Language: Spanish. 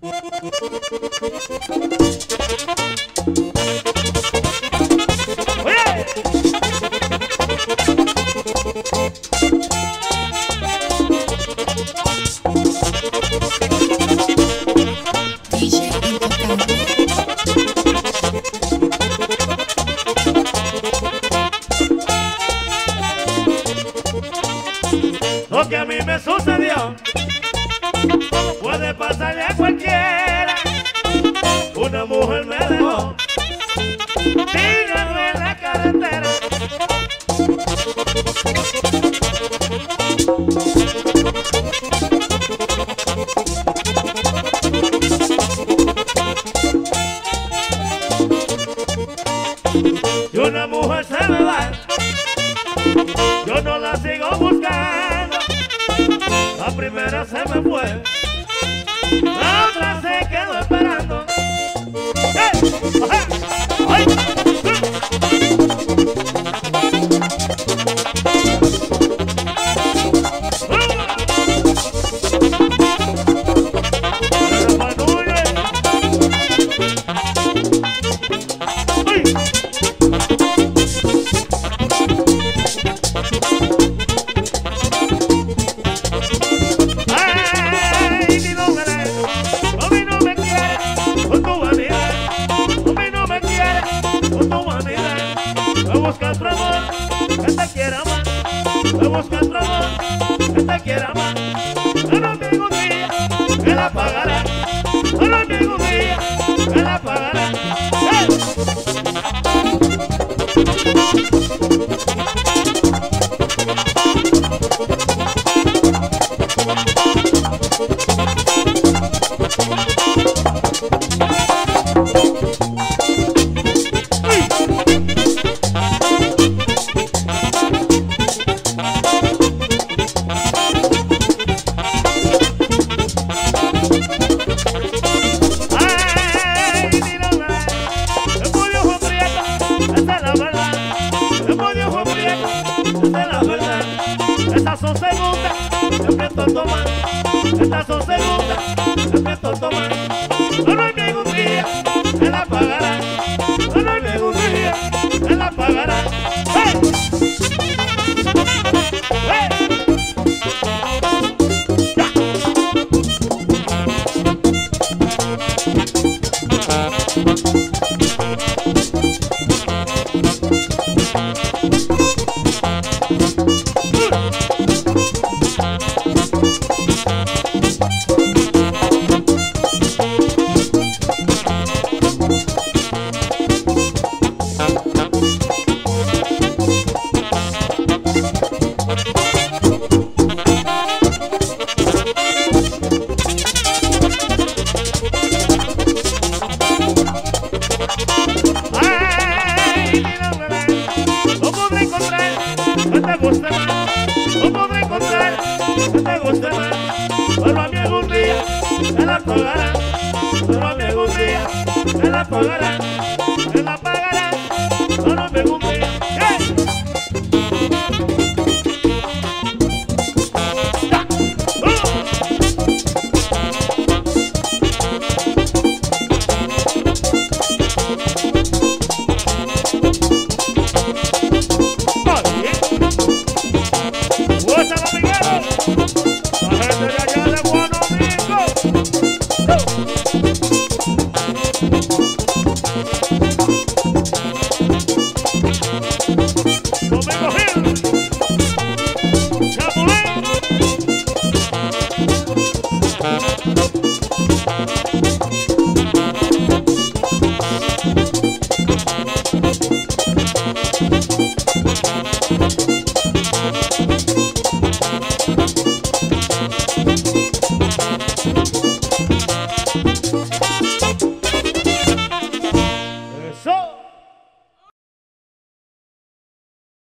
Lo que a mí me sucedió puede pasarle a cualquiera. Una mujer me dejó tirado en la carretera. Y una mujer se me va, yo no la sigo buscando. La primera se me fue, la otra se quedó esperando. ¡Hey! ¡Ajá! ¡Ay! Busca otro amor que te quiera más. Busca otro amor que te quiera más. Un amigo un día que la pagará. Un amigo un día que la pagará. ¡Hey! Estas son segundas, siempre estoy tomando. Estas son segundas, siempre estoy tomando. No hay ningún día que la pagará. No hay ningún día que la pagará. ¡Hey! ¡Hey! No te guste más, no podré encontrar, no te guste más. Pero a mí algún día me la pagarán. Pero a mí algún día me la pagarán. Me la pagarán, pero a mí algún día. ¡Hey!